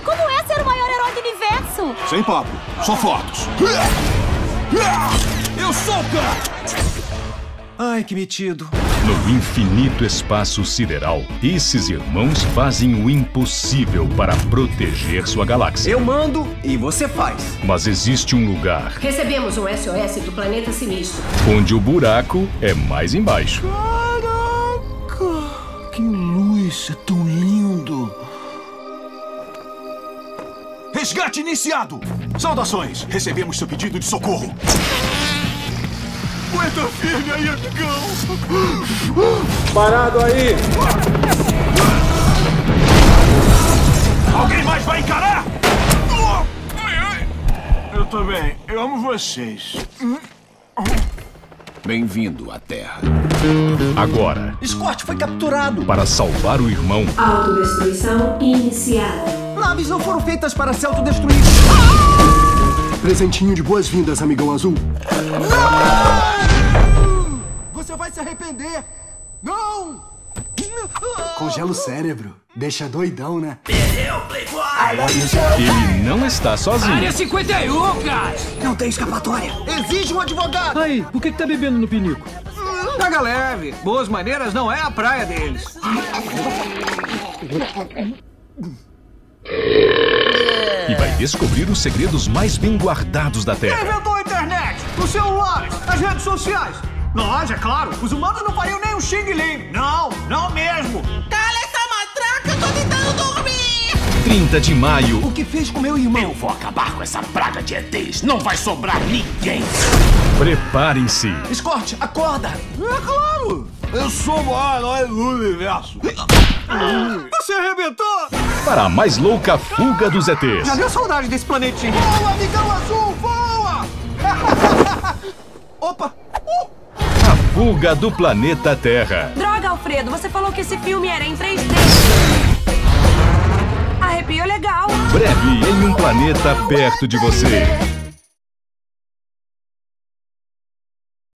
como é ser o maior herói do universo? Sem papo, só fotos. Eu sou o cara! Ai, que metido. No infinito espaço sideral, esses irmãos fazem o impossível para proteger sua galáxia. Eu mando e você faz. Mas existe um lugar Recebemos um SOS do planeta Sinistro. onde o buraco é mais embaixo. Caraca! Que luz, é tão lindo! Resgate iniciado! Saudações! Recebemos seu pedido de socorro. Aguenta firme aí, amigão! Parado aí! Alguém mais vai encarar? Eu também. Eu amo vocês. Bem-vindo à Terra. Agora, Scott foi capturado. para salvar o irmão, Autodestruição iniciada. Naves não foram feitas para se autodestruir. Presentinho de boas-vindas, amigão azul. Você vai se arrepender. Não! Congela o cérebro. Deixa doidão, né? ele não está sozinho. 51, cara! Não tem escapatória. Exige um advogado. Aí, por que tá bebendo no pinico? Pega leve. Boas maneiras não é a praia deles. E vai descobrir os segredos mais bem guardados da Terra. Inventou a internet, os celulares, as redes sociais. Nós, é claro, os humanos não fariam nem um Xing Ling. Não, não mesmo. Cala essa matraca, eu tô tentando dormir! 30 de maio, O que fez com meu irmão? Eu vou acabar com essa praga de ETs. Não vai sobrar ninguém. preparem-se. Scott, acorda. É claro! Eu sou o maior herói do universo. Você arrebentou. Para a mais louca fuga dos ETs. Já deu saudade desse planetinho. Voa, amigão azul, voa! Opa! A fuga do planeta Terra. Droga, Alfredo, você falou que esse filme era em 3D. Arrepio legal. Breve em um planeta perto de você.